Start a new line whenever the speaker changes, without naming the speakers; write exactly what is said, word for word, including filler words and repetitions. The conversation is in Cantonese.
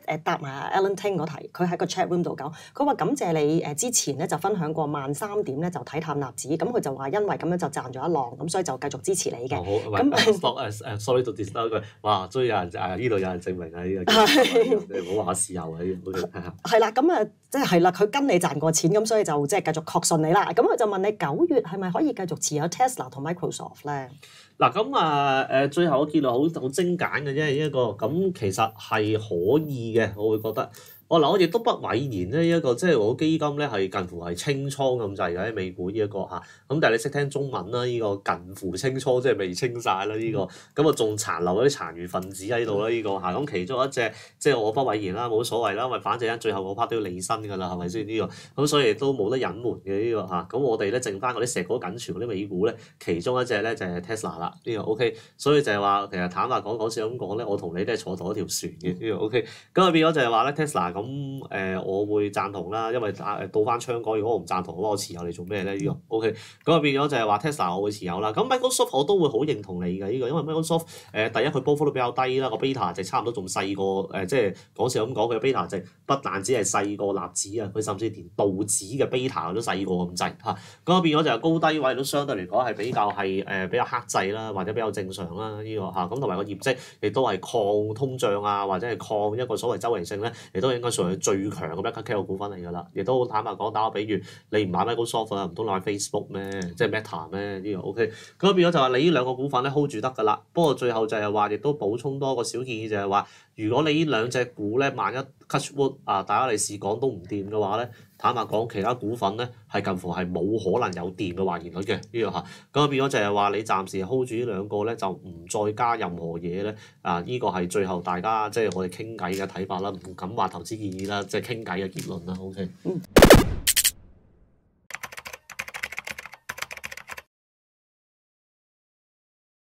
誒答埋 Alan Ting 嗰題，佢喺個 chat room 度講，佢話感謝你誒之前咧就分享過萬三點咧就睇淡納指，咁佢就話因為咁樣就賺咗一浪，咁所以就繼續支持你嘅。
好，咁誒誒 sorry to disturb 句，哇！終於有人誒呢度有人證明啊呢個，你唔好話豉油啊呢個，係啊。
係啦，咁啊即係係啦，佢跟你賺過錢，咁所以就即係繼續確信你啦。咁佢就問你九月係咪可以繼續持有 Tesla 同 Microsoft 咧？
嗱咁啊誒，最後我見到好好精簡嘅啫，一個咁其實係可以嘅，我會覺得。我嗱，我亦都不諱言咧，一個即係我基金咧係近乎係清倉咁滯嘅喺美股呢、這、一個嚇，咁但係你識聽中文啦，呢、這個近乎清倉即係未清晒啦呢個，咁啊仲殘留嗰啲殘餘分子喺度啦呢個嚇，咁其中一隻即係我不諱言啦，冇所謂啦，因為反正最後嗰 part 都要離身㗎啦，係咪先呢個？咁所以都冇得隱瞞嘅呢個嚇，咁我哋咧剩翻嗰啲碩果僅存嗰啲美股咧，其中一隻咧就係 Tesla 啦，呢個 OK，所以就係話其實坦白講講笑咁講咧，我同你都係坐同一條船嘅呢個 OK，咁啊變咗就係話咧 Tesla。咁誒、呃，我會贊同啦，因為打誒倒翻槍講，如果我唔贊同嘅話，我持有你做咩咧？呢、這個 OK，咁啊變咗就係話 Tesla 我會持有啦。咁 Microsoft 我都會好認同你嘅呢、這個，因為 Microsoft 誒、呃、第一佢波幅都比較低啦，個 beta 值差唔多仲細過誒，即係講笑咁講，佢嘅 beta 值不但只係細過納指啊，佢甚至連道指嘅 beta 都細過咁滯嚇。咁啊變咗就係高低位都相對嚟講係比較係誒、呃、比較克制啦，或者比較正常啦呢、這個嚇。咁同埋個業績亦都係抗通脹啊，或者係抗一個所謂周期性咧，亦都應該屬於最強嘅 market cap 股份嚟㗎啦，亦都坦白講，打個比喻，你唔買 Microsoft 啊，唔通買 Facebook 咩？即係 Meta 咩？呢、這個 OK，咁變咗就話你呢兩個股份咧 hold 住得㗎啦。不過最後就係話，亦都補充多個小建議，就係話，如果你呢兩隻股咧，萬一 touch wood 啊，大家嚟試講都唔掂嘅話咧，坦白講，其他股份咧係近乎係冇可能有掂嘅還原率嘅呢個嚇。咁變咗就係話，你暫時 hold 住呢兩個咧，就唔再加任何嘢咧。啊，呢、這個係最後大家即係我哋傾偈嘅睇法啦，唔敢話投資建議啦，即係傾偈嘅結論啦。OK。嗯